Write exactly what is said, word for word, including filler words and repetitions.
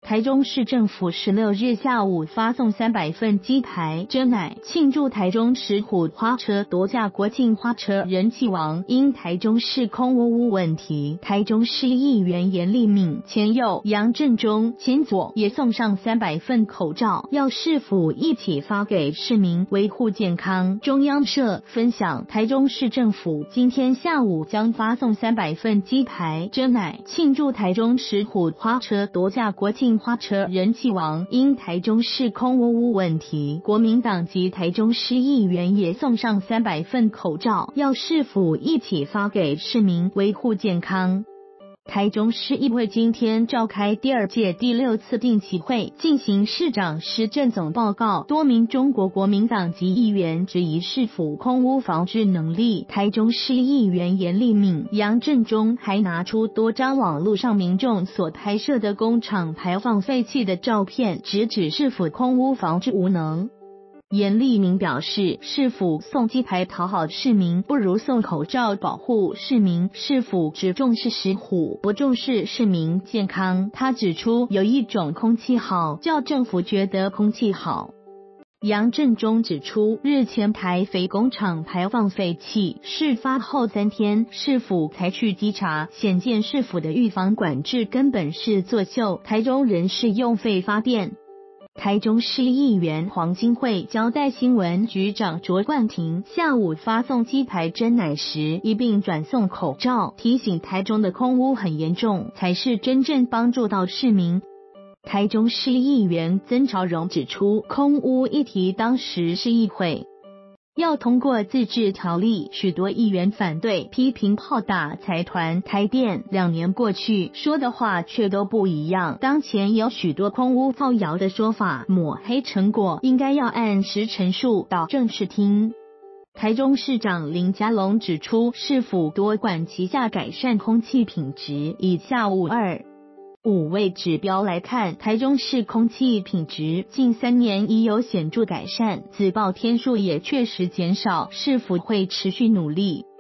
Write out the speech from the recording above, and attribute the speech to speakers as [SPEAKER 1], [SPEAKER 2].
[SPEAKER 1] 台中市政府十六日下午发送三百份鸡排、珍奶，庆祝台中石虎花车夺下国庆花车人气王。因台中市空污污问题，台中市议员严立敏前右、杨振中前左也送上三百份口罩，要市府一起发给市民维护健康。中央社分享，台中市政府今天下午将发送三百份鸡排、珍奶，庆祝台中石虎花车夺下国庆花车人气王。因台中市空污污问题，国民党及台中市议员也送上三百份口罩，要市府一起发给市民维护健康。台中市议会今天召开第二届第六次定期会，进行市长施政总报告。多名中国国民党籍议员质疑市府空污防治能力。台中市议员严立敏、杨振中还拿出多张网络上民众所拍摄的工厂排放废气的照片，直指市府空污防治无能。严立敏表示，市府送鸡排讨好市民，不如送口罩保护市民。市府只重视石虎，不重视市民健康。他指出，有一种空气好，叫政府觉得空气好。杨振中指出，日前台肥工厂排放废气，事发后三天，市府才去稽查，显见市府的预防管制根本是作秀。台中人是用废发电。台中市议员黄金惠交代新闻局长卓冠廷下午发送鸡排珍奶时，一并转送口罩，提醒台中的空污很严重，才是真正帮助到市民。台中市议员曾朝荣指出，空污议题当时市议会要通过自治条例，许多议员反对，批评炮打财团台电。两年过去，说的话却都不一样。当前有许多空污造谣的说法，抹黑成果，应该要按实陈述到正视听。台中市长林佳龙指出，市府多管齐下改善空气品质。以下午二五位指标来看，台中市空气品质近三年已有显著改善，自爆天数也确实减少，市府会持续努力。